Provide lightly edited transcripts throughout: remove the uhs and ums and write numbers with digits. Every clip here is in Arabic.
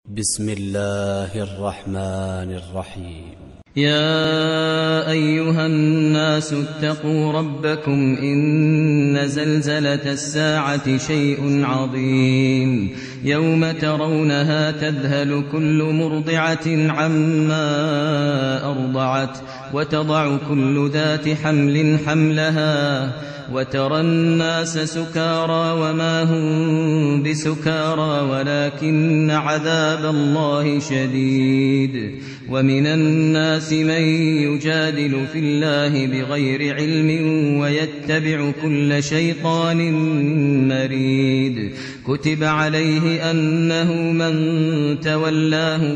بسم الله الرحمن الرحيم. يا أيها الناس اتقوا ربكم إن زلزلة الساعة شيء عظيم يوم ترونها تذهل كل مرضعة عما أرضعت وتضع كل ذات حمل حملها وترى الناس سكارى وما هم بسكارى ولكن عذاب الله شديد. ومن الناس من يجادل في الله بغير علم ويتبع كل شيطان مريد. كتب عليه أنه من تولاه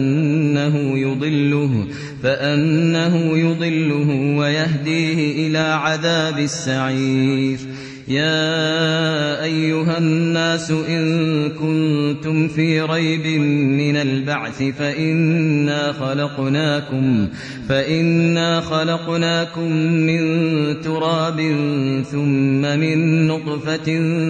فأنه يضله ويهديه إلى عذاب السعير. يا أيها الناس إن كنتم في ريب من البعث فإنا خلقناكم من تراب ثم من نطفة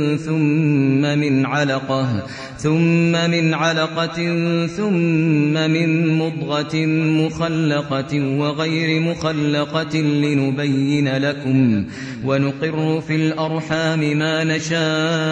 ثم من علقة ثم من مضغة مخلقة وغير مخلقة لنبين لكم ونقر في الأرحام ما نشاء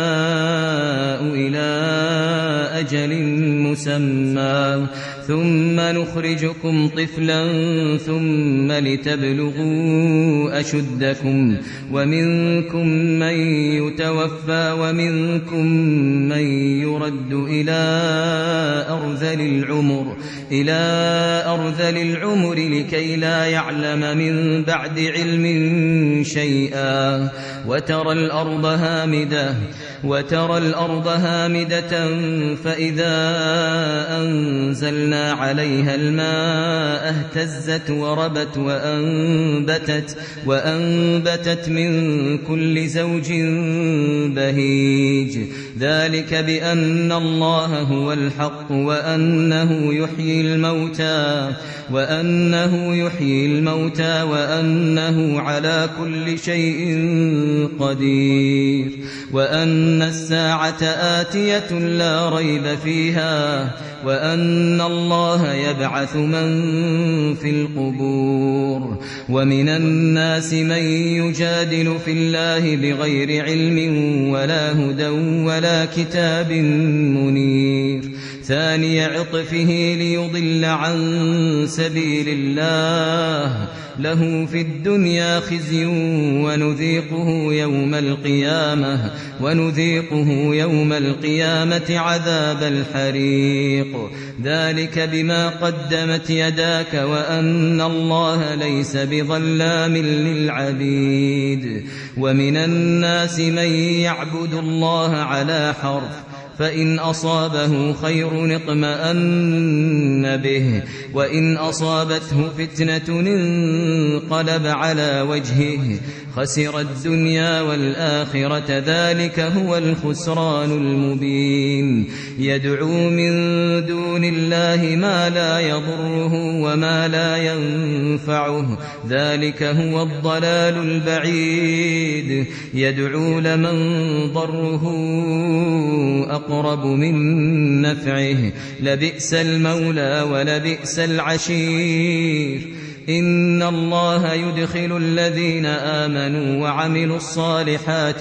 إلى أجل مسمى ثم نخرجكم طفلا ثم لتبلغوا أشدكم ومنكم من يتوفى ومنكم من يرد إلى أرذل العمر لكي لا يعلم من بعد علم شيئا. وترى الأرض هامدة فإذا أنزلنا عليها الماء اهتزت وربت وأنبتت من كل زوج بهيج. ذلك بأن الله هو الحق وأنه يحيي الموتى وأنه على كل شيء قدير وأن الساعة آتية لا ريب فيها وأن الله يبعث من في القبور. ومن الناس من يجادل في الله بغير علم ولا هدى ولا كتاب منير. ثاني عطفه ليضل عن سبيل الله له في الدنيا خزي ونذيقه يوم القيامة عذاب الحريق. ذلك بما قدمت يداك وأن الله ليس بظلام للعبيد. ومن الناس من يعبد الله على حرف فإن أصابه خير اطمأن به وإن أصابته فتنة انقلب على وجهه خسر الدنيا والآخرة. ذلك هو الخسران المبين. يدعو من دون الله ما لا يضره وما لا ينفعه ذلك هو الضلال البعيد. يدعو لمن ضره أقرب من نفعه لبئس المولى ولبئس العشير. إن الله يدخل الذين آمنوا وعملوا الصالحات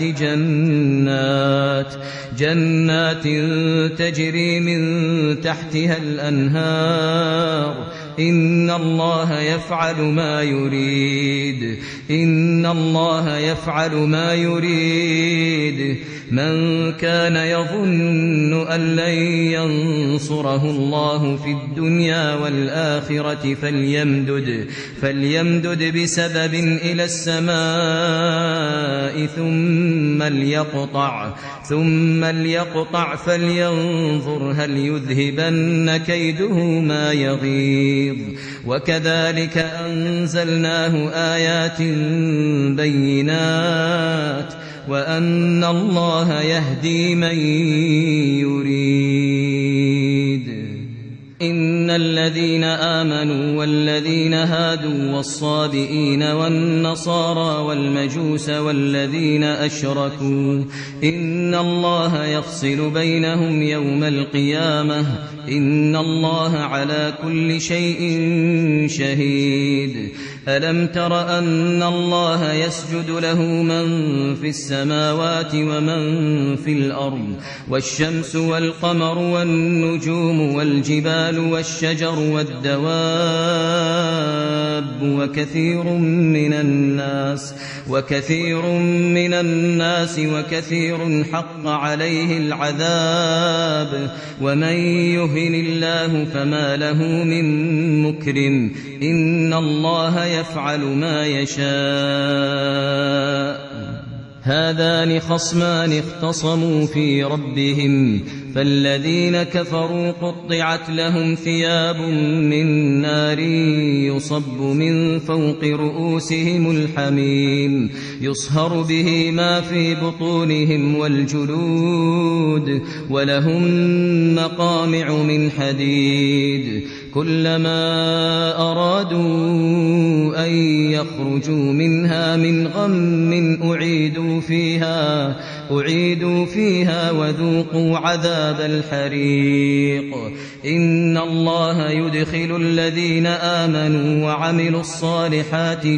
جنات تجري من تحتها الأنهار. إن الله يفعل ما يريد. من كان يظن أن لن ينصره الله في الدنيا والآخرة فليمدد بسبب إلى السماء ثم ليقطع فلينظر هل يذهبن كيده ما يغيظ. وكذلك أنزلناه آيات بينات وأن الله يهدي من يريد. إن الذين آمنوا والذين هادوا والصابئين والنصارى والمجوس والذين أشركوا إن الله يفصل بينهم يوم القيامة إن الله على كل شيء شهيد ألم تر أن الله يسجد له من في السماوات ومن في الأرض والشمس والقمر والنجوم والجبال والشجر والدواب وكثير من الناس وكثير حق عليه العذاب ومن يهن الله فما له من مكرم إن الله يفعل ما يشاء هذان خصمان اختصموا في ربهم فالذين كفروا قطعت لهم ثياب من نار يصب من فوق رؤوسهم الحميم يصهر به ما في بطونهم والجلود ولهم مقامع من حديد كلما أرادوا أن يخرجوا منها من غم أعيدوا فيها وذوقوا عذاب الحريق إن الله يدخل الذين آمنوا وعملوا الصالحات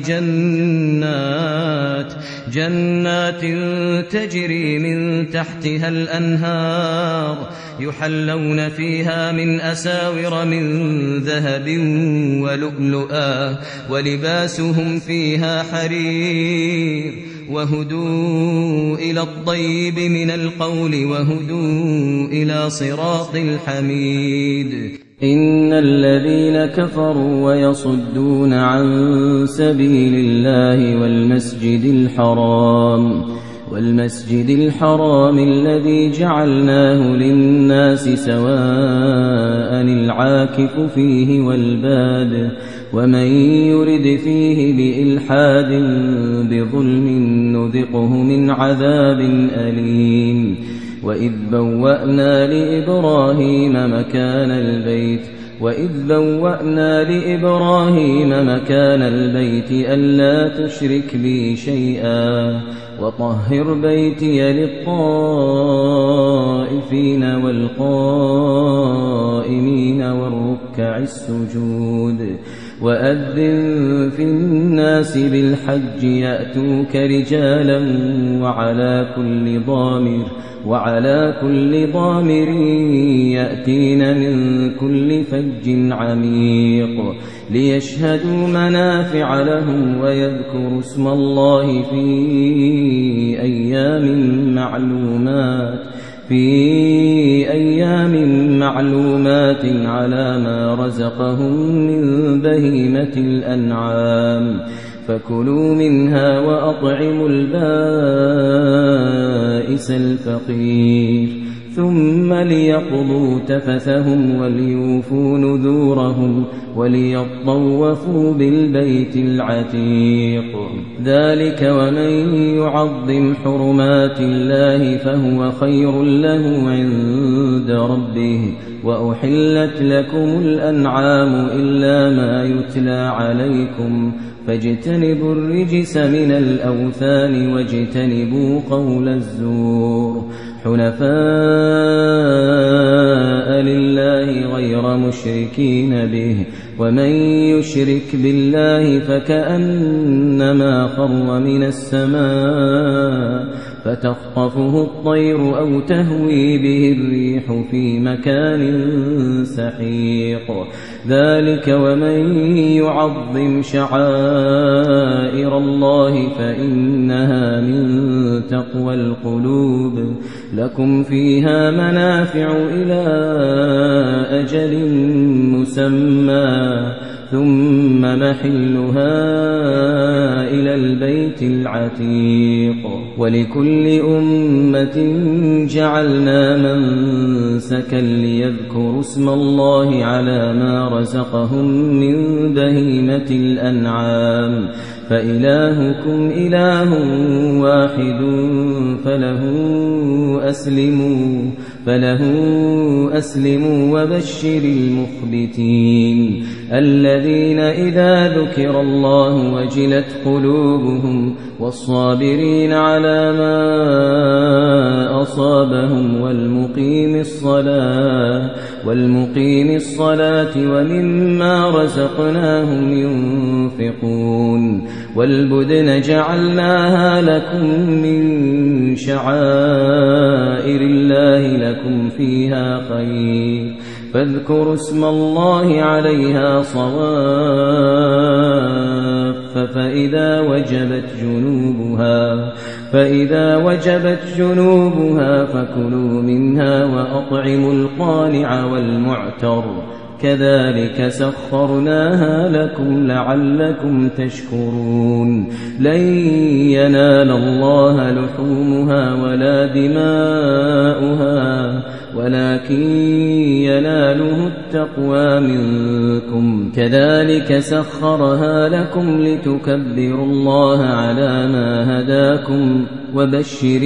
جنات تجري من تحتها الأنهار يحلون فيها من أساور من ذهب ولؤلؤا ولباسهم فيها حرير وهدوا إلى الطيب من القول وهدوا إلى صراط الحميد إن الذين كفروا ويصدون عن سبيل الله والمسجد الحرام الذي جعلناه للناس سواء العاكف فيه والباد ومن يرد فيه بإلحاد بظلم نذقه من عذاب أليم وإذ بوأنا لإبراهيم مكان البيت ألا تشرك بي شيئا وطهر بيتي للطائفين والقائمين والركع السجود وأذن في الناس بالحج يأتوك رجالا وعلى كل ضامر يأتين من كل فج عميق ليشهدوا منافع لهم ويذكروا اسم الله في أيام معلومات على ما رزقهم من بهيمة الأنعام فكلوا منها وأطعموا البائس الفقير ثم ليقضوا تفثهم وليوفوا نذورهم وليطوفوا بالبيت العتيق ذلك ومن يعظم حرمات الله فهو خير له عند ربه وأحلت لكم الأنعام إلا ما يتلى عليكم فاجتنبوا الرجس من الأوثان واجتنبوا قول الزور حنفاء لله غير مشركين به ومن يشرك بالله فكأنما خر من السماء فتخطفه الطير أو تهوي به الريح في مكان سحيق ذلك ومن يعظم شعائر الله فإنها من تقوى القلوب لكم فيها منافع إلى أجل مسمى ثم محلها إلى البيت العتيق ولكل أمة جعلنا منسكا ليذكروا اسم الله على ما رزقهم من بهيمة الأنعام فإلهكم إله واحد فله أسلموا وبشر المخبتين الذين إذا ذكر الله وجلت قلوبهم والصابرين على ما أصابهم والمقيم الصلاة ومما رزقناهم ينفقون والبدن جعلناها لكم من شعائر الله لكم فيها خير فاذكروا اسم الله عليها صواف فإذا وجبت جنوبها فكلوا منها وأطعموا القانع والمعتر كذلك سخرناها لكم لعلكم تشكرون لن ينال الله لحومها ولا دماؤها ولكن يناله التقوى منكم كذلك سخرها لكم لتكبروا الله على ما هداكم وبشر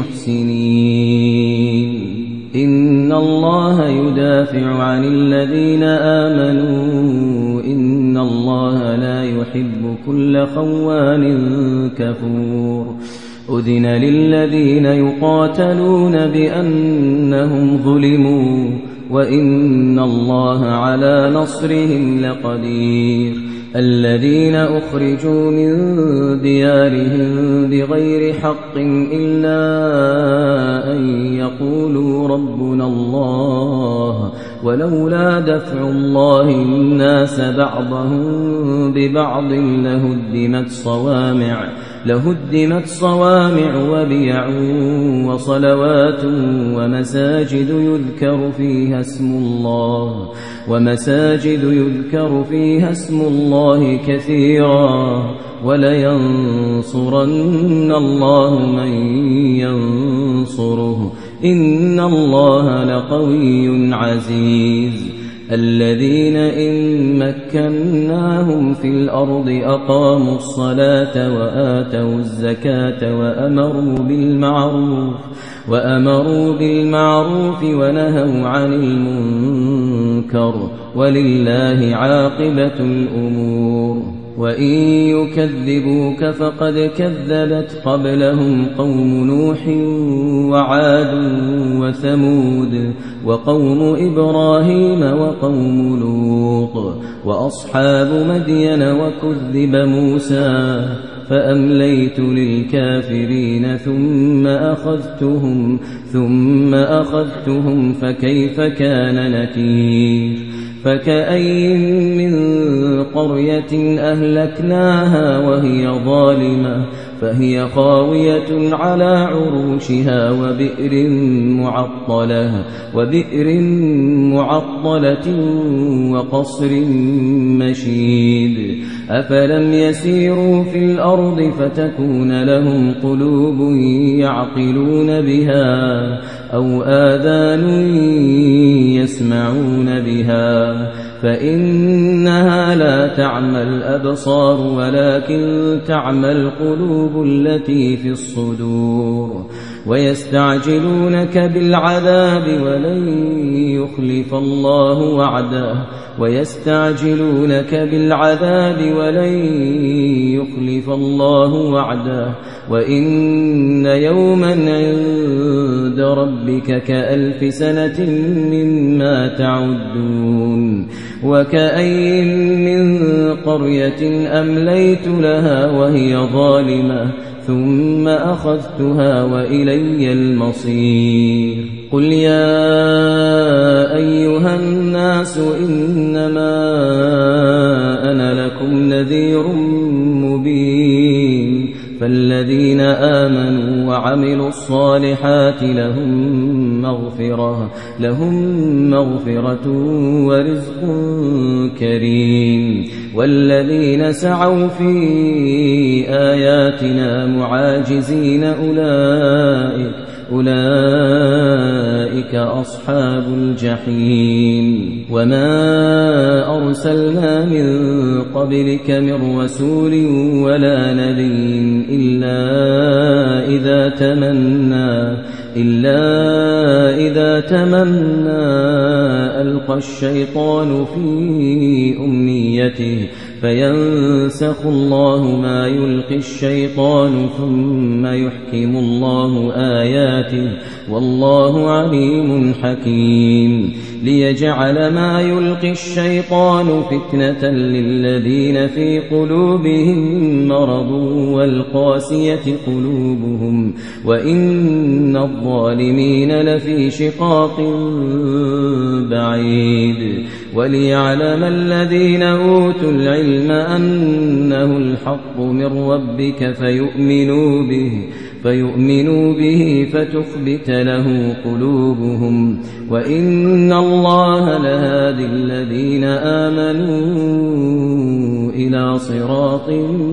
المحسنين إن الله يدافع عن الذين آمنوا إن الله لا يحب كل خوان كفور أذن للذين يقاتلون بأنهم ظلموا وإن الله على نصرهم لقدير الذين أخرجوا من ديارهم بغير حق إلا أن يقولوا ربنا الله ولولا دفع الله الناس بعضهم ببعض لهدمت صوامع وبيع وصلوات ومساجد يذكر فيها اسم الله كثيرا ولينصرن الله من ينصره إن الله لقوي عزيز الذين إن مكناهم في الأرض أقاموا الصلاة وآتوا الزكاة وأمروا بالمعروف ونهوا عن المنكر ولله عاقبة الأمور وإن يكذبوك فقد كذبت قبلهم قوم نوح وعاد وثمود وقوم إبراهيم وقوم لوط وأصحاب مدين وكذب موسى فأمليت للكافرين ثم أخذتهم فكيف كان نكير فكأين من قرية أهلكناها وهي ظالمة فهي خاوية على عروشها وبئر معطلة وقصر مشيد أفلم يسيروا في الأرض فتكون لهم قلوب يعقلون بها أو آذان يسمعون بها فإنها لا تعمى الأبصار ولكن تعمى القلوب التي في الصدور ويستعجلونك بالعذاب ولن يخلف الله وعده وإن يوما عند ربك كألف سنة مما تعدون وكأين من قرية أمليت لها وهي ظالمة ثم أخذتها وإلي المصير قل يا أيها الناس إنما أنا لكم نذير مبين فالذين آمنوا وعملوا الصالحات لهم مغفرة ورزق كريم والذين سعوا في آياتنا معاجزين أولئك أصحاب الجحيم وما أرسلنا من قبلك من رسول ولا نبي إلا إذا تمنى ألقى الشيطان في أمنيته فينسخ الله ما يلقي الشيطان ثم يحكم الله آياته والله عليم حكيم ليجعل ما يلقي الشيطان فتنة للذين في قلوبهم مرض والقاسية قلوبهم وإن الظالمين لفي شقاق بعيد وليعلم الذين أوتوا العلم أنه الحق من ربك فيؤمنوا به فتخبت له قلوبهم وإن الله لهادي الذين آمنوا إلى صراط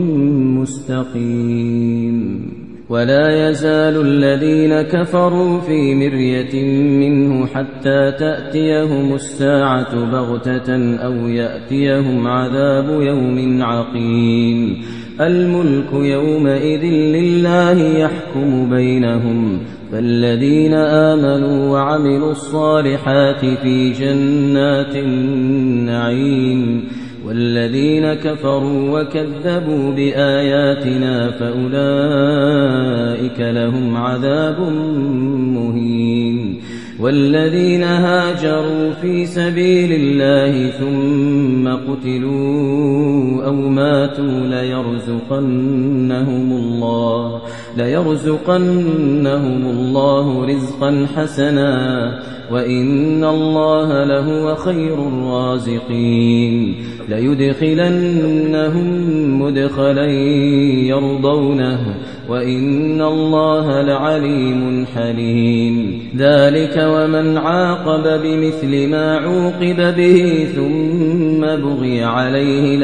مستقيم ولا يزال الذين كفروا في مرية منه حتى تأتيهم الساعة بغتة أو يأتيهم عذاب يوم عقيم الملك يومئذ لله يحكم بينهم فالذين آمنوا وعملوا الصالحات في جنات النعيم والذين كفروا وكذبوا بآياتنا فأولئك لهم عذاب مهين والذين هاجروا في سبيل الله ثم قتلوا أو ماتوا ليرزقنهم الله رزقا حسنا وإن الله لهو خير الرازقين ليدخلنهم مدخلا يرضونه وإن الله لعليم حليم ذلك ومن عاقب بمثل ما عوقب به ثم بغي عليه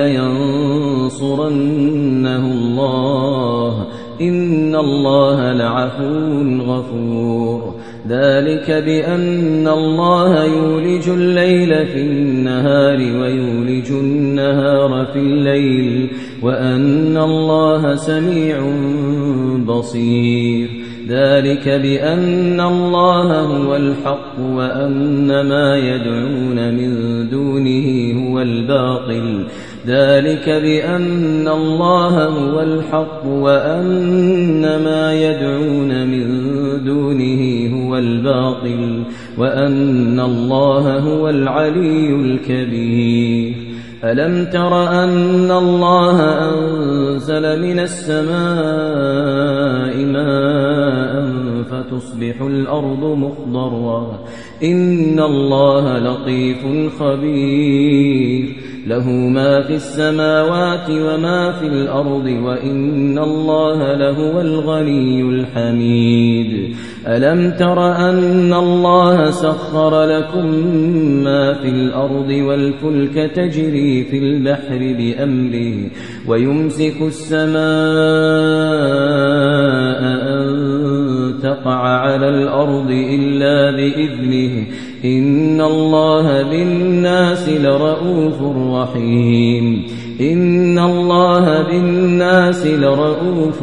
لينصرنه الله إن الله لعفو غفور ذلك بأن الله يولج الليل في النهار ويولج النهار في الليل وأن الله سميع بصير ذلك بأن الله هو الحق وأن ما يدعون من دونه هو الباطل ذلك بأن الله هو الحق وأن ما يدعون من دونه هو الباطل وأن الله هو العلي الكبير ألم تر أن الله أنزل من السماء ماء فتصبح الأرض مخضرا إن الله لطيف خبير له ما في السماوات وما في الأرض وإن الله لهو الغني الحميد ألم تر أن الله سخر لكم ما في الأرض والفلك تجري في البحر بأمره ويمسك السماء أن تقع على الأرض إلا بإذنه إن الله بالناس لرؤوف رحيم إن الله بالناس لرؤوف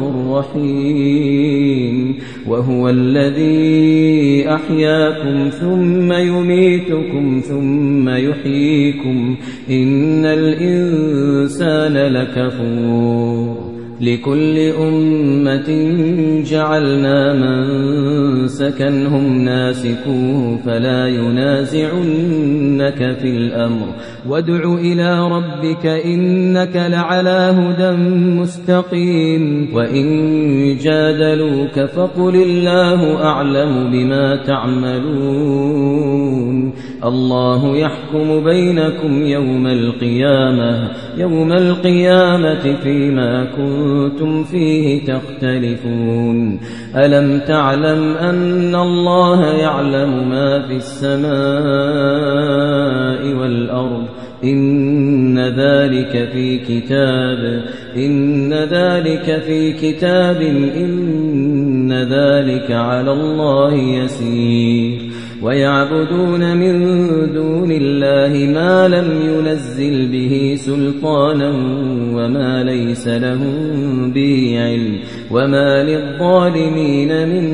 رحيم وهو الذي أحياكم ثم يميتكم ثم يحييكم إن الإنسان لكفور لكل أمة جعلنا منسكا هم ناسكوه فلا ينازعنك في الأمر وادع إلى ربك إنك لعلى هدى مستقيم وإن جادلوك فقل الله أعلم بما تعملون الله يحكم بينكم يوم القيامة فيما كنتم فيه تختلفون ألم تعلم أن الله يعلم ما في السماء والأرض إن ذلك في كتاب إن إن ذلك على الله يسير ويعبدون من دون الله ما لم ينزل به سلطانا وما ليس لهم به علم وما للظالمين من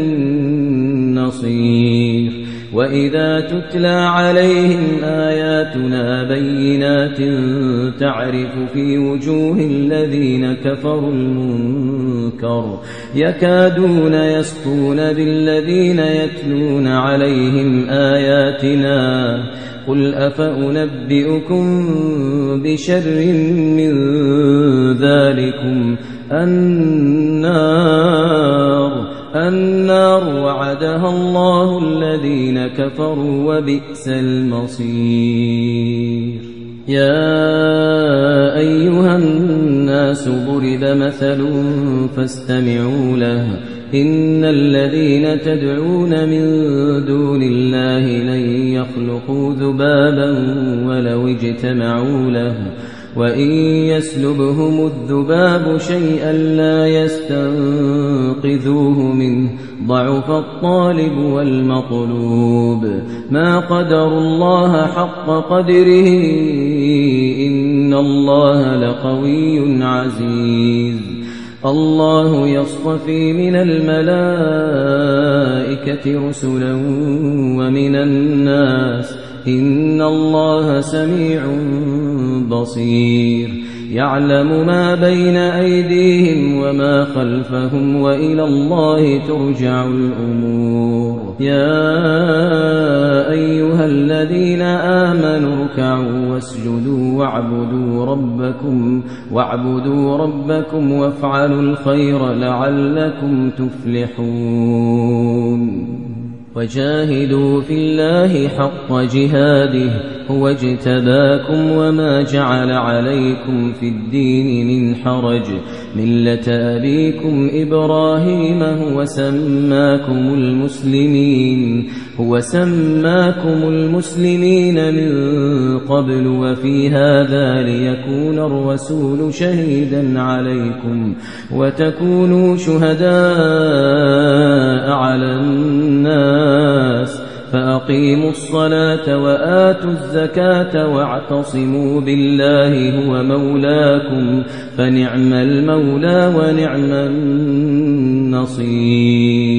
نصير وإذا تتلى عليهم آياتنا بينات تعرف في وجوه الذين كفروا المنكر يكادون يسطون بالذين يتلون عليهم آياتنا قل أفأنبئكم بشر من ذلكم النار وعدها الله الذين كفروا وبئس المصير يا أيها الناس ضرب مثل فاستمعوا له إن الذين تدعون من دون الله لن يخلقوا ذبابا ولو اجتمعوا له وإن يسلبهم الذباب شيئا لا يستنقذوه منه ضعف الطالب والمطلوب ما قدروا الله حق قدره إن الله لقوي عزيز الله يصطفي من الملائكة رسلا ومن الناس إن الله سميع بصير يعلم ما بين أيديهم وما خلفهم وإلى الله ترجع الأمور يا أيها الذين آمنوا اركعوا واسجدوا واعبدوا ربكم وافعلوا الخير لعلكم تفلحون وجاهدوا في الله حق جهاده هو اجتباكم وما جعل عليكم في الدين من حرج ملة أبيكم إبراهيم هو سماكم المسلمين من قبل وفي هذا ليكون الرسول شهيدا عليكم وتكونوا شهداء على الناس فأقيموا الصلاة وآتوا الزكاة واعتصموا بالله هو مولاكم فنعم المولى ونعم النصير